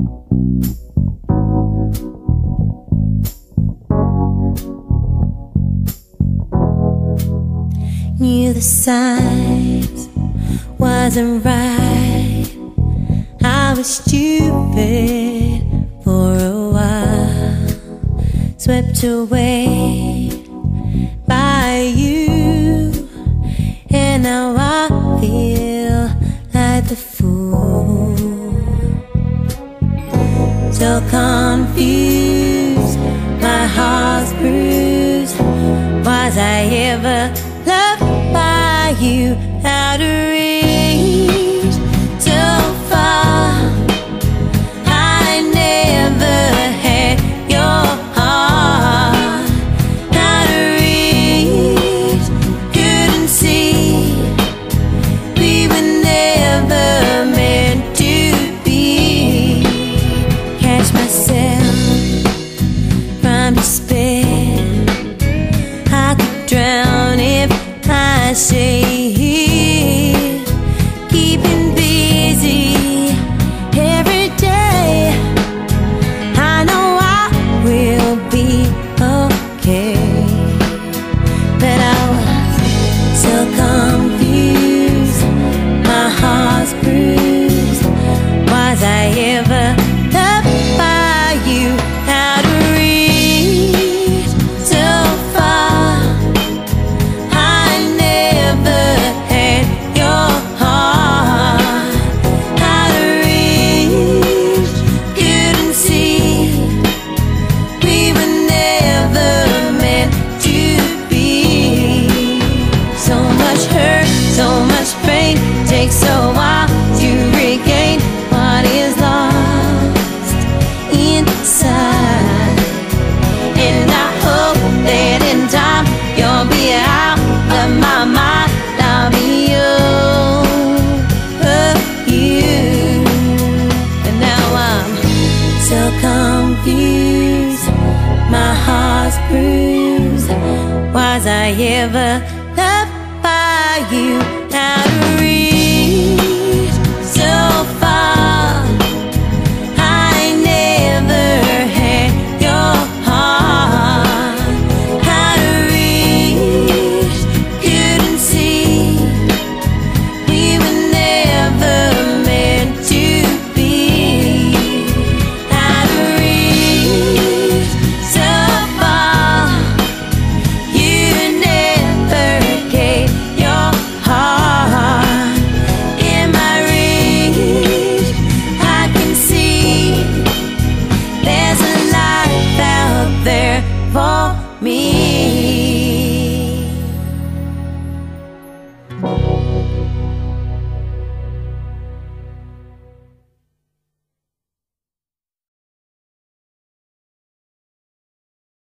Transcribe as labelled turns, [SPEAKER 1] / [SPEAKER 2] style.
[SPEAKER 1] Knew the signs wasn't right. I was stupid for a while, swept away by you, and now I feel like the fool. So confused, my heart's bruised. Was I ever loved by you? Out of reach, so far. I never had your heart. Out of reach, couldn't see. We were never meant to be. Catch myself from despair. I could drown if I stay here, keeping busy every day. I know I will be okay, but I was so confused, my heart's bruised. Was I ever loved by you? Out of reach, so far. I never had your heart. Out of reach, couldn't see. We were never meant to be. So much hurt, so much pain, takes a while to regain what is lost inside. And I hope that in time you'll be out of my mind. I'll be over you. And now I'm so confused, my heart's bruised. Was I ever loved by you? Out of reach, so far. I never had your heart. Out of reach, couldn't see. We were never meant to be. Out of reach, so far. You never gave your heart. In my reach, I can see there's a life out there for me.